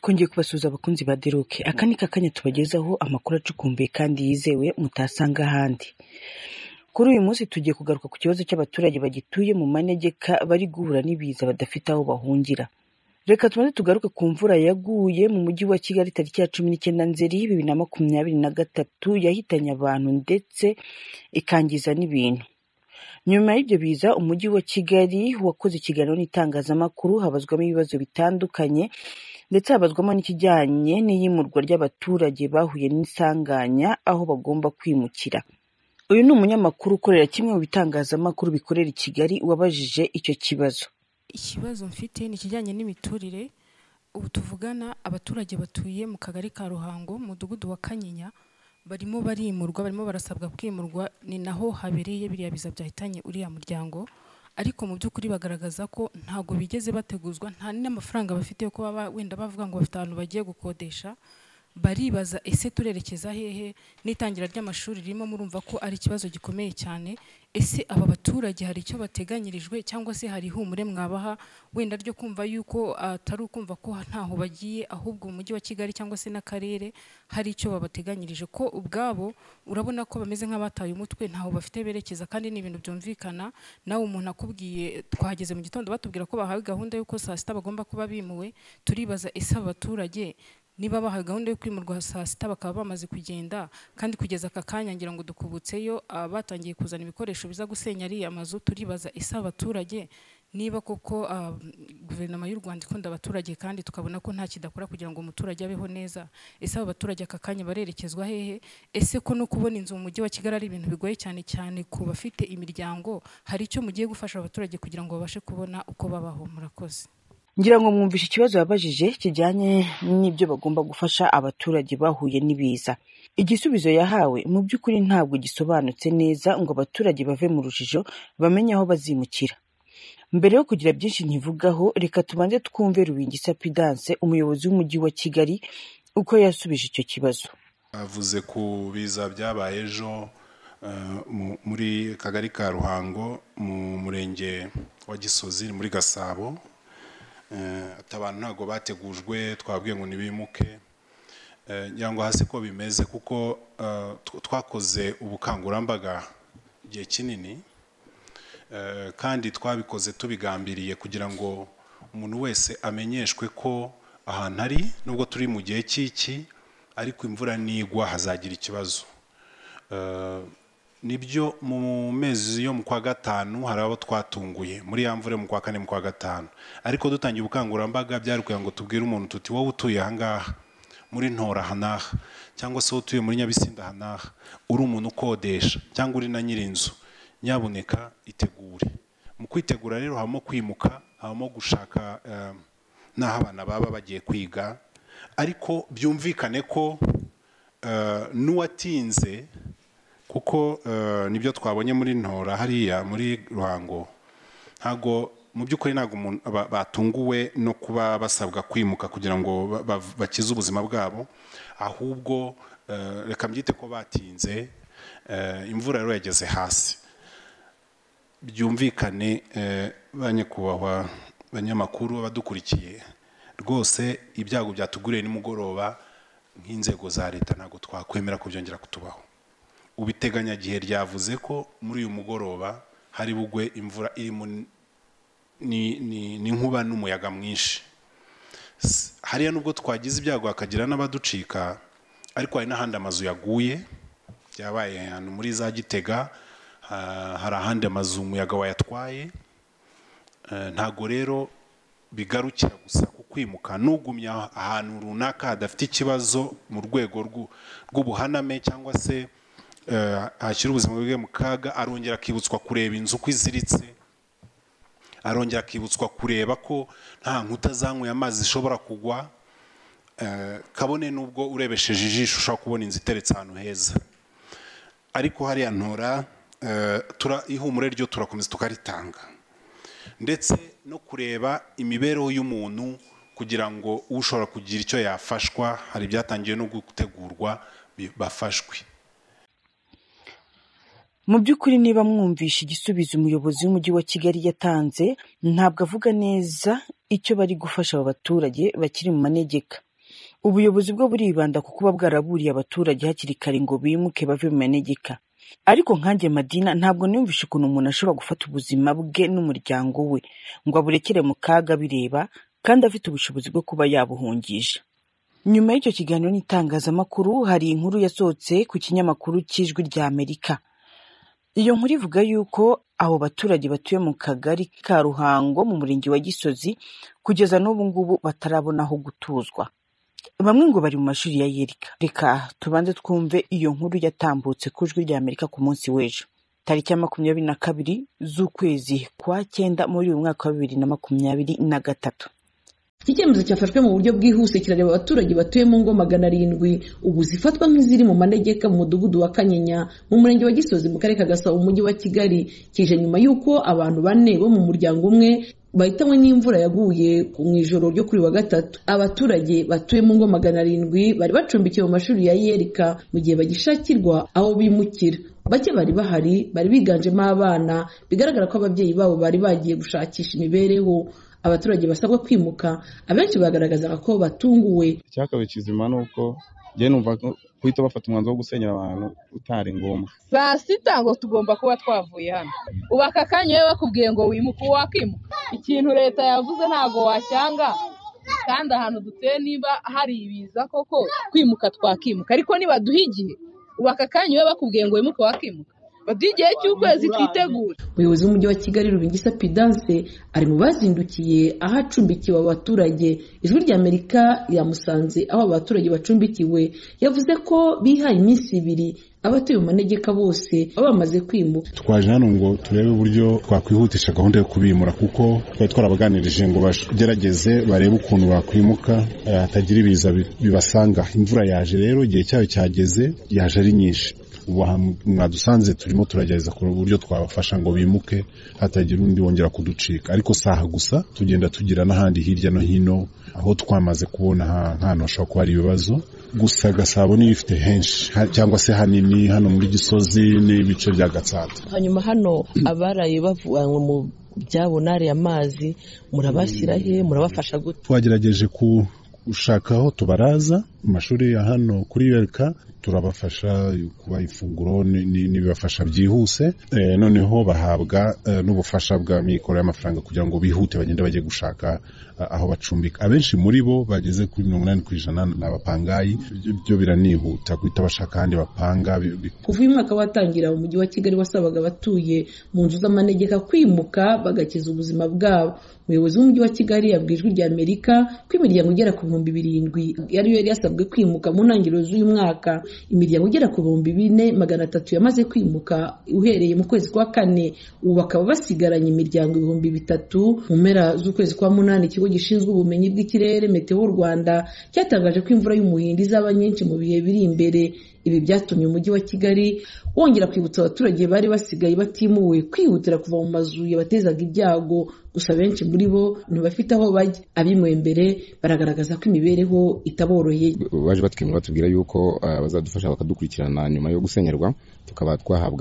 twongeye kubasuhuza abakunzi ba Deroke. Aka ni kakanya tubagezaho amakuru acukumbuye kandi yizewe mutasanga ahandi. Kuri uyu munsi tugiye kugaruka ku kibazo cy'abaturage bagituye mu manegeka bari guhura n'ibiza badafite aho bahungira. Reka tubanze tugaruke ku mvura yaguye mu mujyi wa Kigali tariki ya 19 Nzeri 2023 yahitanye abantu ndetse ikangiza n'ibintu. Nyuma y'ibyo biza umujyi wa Kigali wakoze ikiganiro n'itangazamakuru habazwamo ibibazo bitandukanye ndetse habazwamo n'ikijyanye n'iyimurwa ry'abaturage bahuye n'isanganya aho bagomba kwimukira. Uyu ni umunyamakuru ukorera kimwe mu bitangazamakuru bikorera i Kigali wabajije icyo kibazo. Ikibazo mfite ni kijyanye n'imiturire. Ubu tuvugana abaturage batuye mu kagari ka Ruhango mu mudugudu wa Kanyinya barimo barimurwa, barimo barasabwa kwimurwa, ni naho habereye biriya biza byahitanye uriya muryango. Ariko mu by'ukuri bagaragaza ko ntago bigeze bateguzwa, nta n'amafaranga bafite yo kuba wenda bavuga ngo bafite ahantu bagiye gukodesha. Baribaza ese turerekeza hehe? N'itangira ry'amashuri ririmo murumva ko ari ikibazo gikomeye cyane. Ese aba baturage hari icyo bateganyirijwe cyangwa se hari ihumure mwabaha wenda ryo kumva yuko atari ukumva ko ntaho bagiye, ahubwo umujyi wa Kigali cyangwa se n'akarere hari icyo babateganyirije, ko ubwabo urabona ko bameze nk'abataye umutwe, ntaho bafite berekeza kandi ni ibintu byumvikana. Nawe umuntu akubwiye twahageze mu gitondo batubwira ko bahawe gahunda yuko saa 6 bagomba kuba bimuwe, turibaza ese abaturage niba bahawe gahunda yo kwimurwa saa 6 bakaba bamaze kugenda, kandi kugeza aka kanya ngira ngo dukubutseyo batangiye kuzana ibikoresho biza gusenya ari amazu. Turibaza ese abaturage niba koko guverinoma y'u Rwanda ikunda abaturage kandi tukabona ko nta kidakora kugira ngo umuturage abeho neza, ese abaturage aka kanya barerekezwa hehe? Ese ko no kubona inzu mu mujyi wa Kigali ari ibintu bigoye cyane cyane ku bafite imiryango, hari icyo mugiye gufasha abaturage kugira ngo babashe kubona uko babaho? Murakoze. Ngira ngo mwumvishe ikibazo yabajije kijyanye n'ibyo bagomba gufasha abaturage bahuye n'ibiza. Igisubizo yahawe mu by'ukuri ntabwo gisobanutse neza ngo abaturage bave mu rujijo bamenye aho bazimukira. Mbere yo kugira byinshi ntivugaho, reka tubanze twumve Rubingisa Prudence, umuyobozi w'umujyi wa Kigali, uko yasubije icyo kibazo. Avuze ku biza byabaye ejo muri kagari ka Ruhango mu murenge wa Gisozi muri Gasabo. Abantu ntago bategujwe, twabwiye ngo nibimuke. Nyangwa hasi ko bimeze kuko twakoze ubukangurambaga gihe kinini, kandi twabikoze tubigambiriye kugira ngo umuntu wese amenyeshwe ko ahantu ari, nubwo turi mu gihe cy'iki ariko imvura nigwa hazagira ikibazo. Nibyo mu mezi yo mu kwa gatanu hari abo twatunguye muri ya mvura mu kwa kane mu kwa gatanu, ariko dutangiye ubukangurambaga byari kugira ngo tubwire umuntu tuti wowe utuye ahangaha muri Ntora hanaha, cyangwa se utuye muri Nyabisinda hanaha, uri umuntu ukodesha cyangwa uri na nyirinzu, nyabuneka itegure. Mu kwitegura rero habamo kwimuka, habamo gushaka naho abana baba bagiye kwiga, ariko byumvikane ko n'uwatinze, kuko nibyo twabonye muri Ntora hariya muri Ruhango, ntago mu by'ukuri ntago batunguwe no kuba basabwa kwimuka kugira ngo bakize ubuzima bwabo, ahubwo reka mbyite ko batinze. Imvura rero yageze hasi. Byumvikane banyakubahwa banyamakuru badukurikiye, rwose ibyago byatuguriye nimugoroba nk'inzego za leta ntago twakwemera kubyongera kutubaho. Ubiteganya gihe ryavuze ko muri uyu mugoroba hari bugwe imvura irimo ni nkuba n'umuyaga mwinshi. Hariya nubwo twagize ibyago akagira n'abaducika, ariko hari n'ahandi amazu yaguye, byabaye hano muri za Gitega, hari ahandi amazu umuyaga wayatwaye. Ntago rero bigarukira gusa ku kwimuka, n'ugumya ahantu runaka hadafite ikibazo mu rwego rw'ubuhaname cyangwa se hashyira ubuzima bwe mu kaga, arongera akibutswa kureba inzu uko iziritse, arongera akibutswa kureba ko nta nkuta zanyweye amazi zishobora kugwa, kabone nubwo urebesheje ijisho ushobora kubona inzu iteretse ahantu heza. Ariko hariya Ntora ihumure ryo turakomeza tukaritanga, ndetse no kureba imibereho y'umuntu kugira ngo ushobora kugira icyo yafashwa. Hari byatangiye no gutegurwa bafashwe. Mu by'ukuri niba mwumvisha igisubizo umuyobozi w'umujyi wa Kigali yatanze, ntabwo avuga neza icyo bari gufasha aba baturage bakiri mu manegeka. ubuyobozi bwo buribanda ku kuba bwaraburiye abaturage hakiri kare ngo bimuke bave mu manegeka. Ariko nkanjye Madina ntabwo niyumvisha ukuntu umuntu ashobora gufata ubuzima bwe n'umuryango we ngo aburekere mu kaga bireba kandi afite ubushobozi bwo kuba yabuhungisha. Nyuma y'icyo kiganiro n'itangazamakuru hari inkuru yasohotse ku kinyamakuru cy'Ijwi rya Amerika. Iyo nkuru ivuga yuko abo baturage batuye mu kagari ka Ruhango mu murenge wa Gisozi kugeza n'ubu ngubu batarabona aho gutuzwa. Bamwe ngo bari mu mashuri ya Yerika. Reka tubanze twumve iyo nkuru yatambutse ku Ijwi rya Amerika ku munsi w'ejo tariki ya 22 z'ukwezi kwa 9 muri uyu mwaka wa 2023. Iki cyemezo cyafashwe mu buryo bwihuse kirareba abaturage batuye mu ngo 700 ubu zifatwa nk'iziri mu manegeka mu mudugudu wa Kanyinya mu murenge wa Gisozi mu karere ka Gasabo umujyi wa Kigali, kije nyuma y'uko abantu 4 bo mu muryango umwe bahitanywe n'imvura yaguye mu ijoro ryo kuri wa gatatu. Abaturage batuye mu ngo 700 bari bacumbikiwe mu mashuri ya Yerika mu gihe bagishakirwa aho bimukira. Bake bari bahari, bari biganjemo abana, bigaragara ko ababyeyi babo bari bagiye gushakisha imibereho. Abaturage basabwa kwimuka abenshi bagaragazaga ko batunguwe. Icyakabaye kizima nuko je numva kuhita bafata umwanzuro wo gusenyera abantu utari ngombwa. Saa sita ngo tugomba kuba twavuye hano. Ubaka kanya bakubwiye ngo wimuka wakimuka. Ikintu leta yavuze ntago wacyanga. Kandi ahantu duteye niba hari ibiza koko kwimuka twakimuka, ariko niba duhigiye ubaka kanya bakubwiye ngo wimuka wakimuka. Badigiye cy'ukwezi twitegura. Umuyobozi w'umujyi wa Kigali Rubingisa Pidance ari mu bazindukiye ahacumbikiwe abaturage. Ijwi rya Amerika yamusanze aho abaturage bacumbikiwe, yavuze ko bihaye iminsi 2 abatuye mu manegeka bose bamaze kwimuka. Twaje hano ngo turebe uburyo twakwihutisha gahunda yo kubimura kuko twari twarabaganirije ngo bagerageze barebe ukuntu bakwimuka hatagira ibiza bibasanga. Imvura yaje rero igihe cyayo cyageze, yaje ari nyinshi. Mwadusanze turimo turagerageza ku buryo twabafasha ngo bimuke hatagira undi wongera kuducika, ariko saha gusa tugenda tugira n'ahandi hirya no hino aho twamaze kubona hano hashobora kuba ari ibibazo. Gusa Gasabo niyo ifite henshi cyangwa se hanini hano muri Gisozi n'ibice bya Gatsata. Hanyuma hano abaraye bavanywe mu byabo nari amazi murabashyira he, murabafasha gute? Twagerageje gushaka aho tubaraza mu mashuri ya hano kuri Yerika, turabafasha kuba ifunguro n'ibibafasha byihuse, noneho bahabwa n'ubufasha bwa mikoro y'amafaranga kugira ngo bihute bagende bagiye gushaka aho bacumbika. Abenshi muri bo bageze kuri 80% n'abapangayi, byo biranihuta guhita bashaka kandi bapanga. Kuva uyu mwaka watangira umujyi wa Kigali wasabaga abatuye mu nzu z'amanegeka kwimuka bagakiza ubuzima bwabo. Umuyobozi w'umujyi wa Kigali yabwiye Ijwi rya Amerika ko imiryango igera ku 7,000 yari yasabwe kwimuka mu ntangiriro z'uyu mwaka. Imiryango igera ku 4,300 yamaze kwimuka uhereye mu kwezi kwa 4, ubu bakaba basigaranye imiryango 3,000. Mu mpera z'ukwezi kwa 8 ikigo gishinzwe ubumenyi bw'ikirere Meteo Rwanda cyatangaje ko imvura y'umuhindo izaba nyinshi mu bihe biri imbere. Ibi byatumye umujyi wa Kigali wongera kwibutsa abaturage bari basigaye batimuwe kwihutira kuva mu mazu yabatezaga ibyago. Gusa benshi muri bo ntibafite aho bajya. Abimwe mbere baragaragaza ko imibereho itaboroheye. Baje batwimura batubwira yuko bazadufasha bakadukurikirana nyuma yo gusenyerwa, tukaba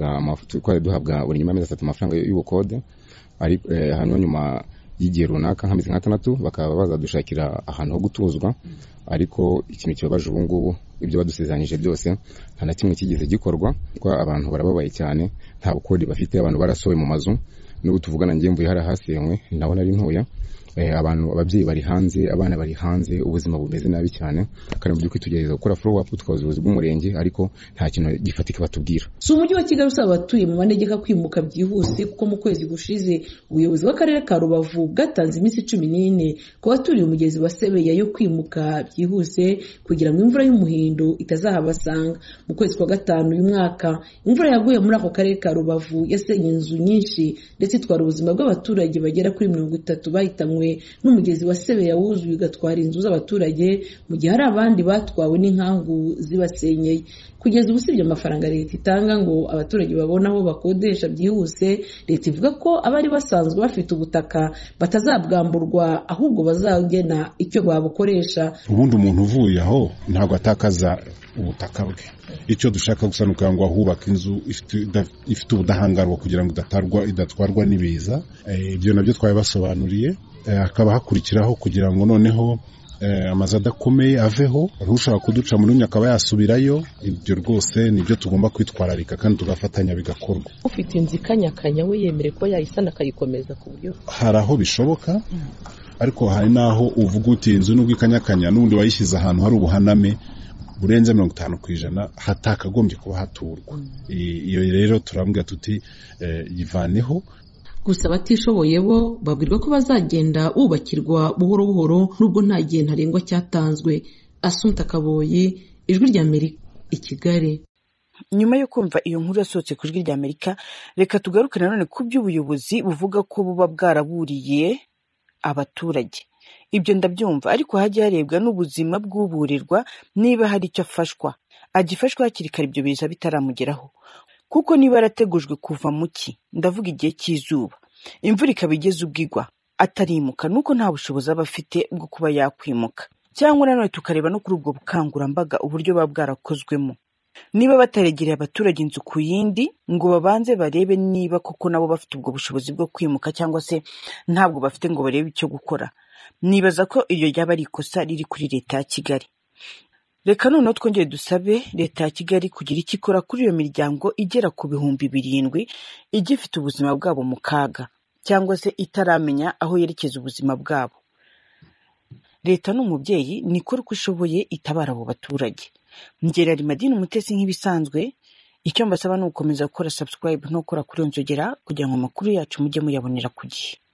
duhabwa buri nyuma y'amezi 3 amafaranga y'ubukode, ari hano nyuma y'igihe runaka nk'amezi 6 bakaba bazadushakira ahantu ho gutuzwa. Ariko ikintu kibabaje ubu ngubu ibyo badusezeranyije byose nta na kimwe kigeze gikorwa, ko abantu barababaye cyane, nta bukode bafite, abantu barasowe mu mazu. N'ubu tuvugana ngiye mvuye hari hasenywe, naho nari ntoya, ababyeyi bari hanze, abana bari hanze, ubuzima bumeze nabi cyane. Kandi mu by'ukuri tugerageza gukora follow up tukabaza ubuyobozi bw'umurenge, ariko nta kintu gifatika batubwira. Si umujyi wa Kigali usaba abatuye mu manegeka kwimuka byihuse, kuko mu kwezi gushize ubuyobozi bw'akarere ka Rubavu bwatanze iminsi 14 ku baturiye umugezi wa Sebeya yo kwimuka byihuse kugira ngo imvura y'umuhindo itazahabasanga. Mu kwezi kwa 5 uyu mwaka imvura yaguye muri ako karere ka Rubavu yasenye inzu nyinshi ndetse itwara ubuzima bw'abaturage bagera kuri 30 bahitanywe n'umugezi wa Sebeya wuzuye ugatwara inzu z'abaturage, mu gihe hari abandi batwawe n'inkangu zibasenyeye. Kugeza ubusibye amafaranga leta itanga ngo abaturage babona aho bakodesha byihuse, leta ivuga ko abari basanzwe bafite ubutaka batazabwamburwa, ahubwo bazagena icyo babukoresha. Ubundi umuntu uvuye aho ntabwo atakaza ubutaka bwe. Icyo dushaka gusa nuko ngo ahubaka inzu ifite ubudahangarwa kugira ngo idatwarwa n'ibiza. Ibyo nabyo twabibasobanuriye, akaba hakurikiraho kugira ngo noneho amazu adakomeye aveho, ushaka kuduca muri umwe akaba yasubirayo. Ibyo rwose nibyo tugomba kwitwararika kandi tugafatanya bigakorwa. ufite inzu ikanyakanya we yemere ko yayisana akayikomeza ku buryo Hari aho bishoboka, ariko hari n'aho uvuga uti inzu nubwo ikanyakanya n'ubundi wayishyize ahantu hari ubuhaname burenze 50% hatakagombye kuba haturwa. Iyo rero turambwira tuti yivaneho. gusa abatishoboye bo babwirwa ko bazagenda bubakirwa buhoro buhoro nubwo nta gihe ntarengwa cyatanzwe. Assumpta Kaboyi, Ijwi ry'Amerika, i Kigali. Nyuma yo kumva iyo nkuru yasohotse ku Ijwi ry'Amerika, reka tugaruke nanone ku by'ubuyobozi buvuga ko buba bwaraburiye abaturage. Ibyo ndabyumva, ariko hajya harebwa n'ubuzima bw'uburirwa niba hari icyo afashwa, agifashwa hakiri kare ibyo biza bitaramugeraho. Kuko niba yarategujwe kuva mu ki, ndavuga igihe cy'izuba, imvura ikaba igeze ubwigwa atarimuka, nuko nta bushobozi aba afite bwo kuba yakwimuka. Cyangwa nanone tukareba no kuri ubwo bukangurambaga uburyo buba bwarakozwemo. Niba bataregereye abaturage inzu ku yindi ngo babanze barebe niba koko nabo bafite ubwo bushobozi bwo kwimuka cyangwa se ntabwo bafite ngo barebe icyo gukora, nibaza ko iyo ryaba ari ikosa riri kuri leta ya Kigali. Reka noneho twongere dusabe leta ya Kigali kugira icyo ikora kuri iyo miryango igera ku 7,000 igifite ubuzima bwabo mu kaga cyangwa se itaramenya aho yerekeza ubuzima bwabo. Leta n'umubyeyi nikora uko ishoboye itabara abo baturage. Ngera Madine Umutesi nk'ibisanzwe, icyo mbasaba ni ugukomeza gukora subscribe no gukora kuri nzogera kugira ngo amakuru yacu mujye muyabonera ku gihe.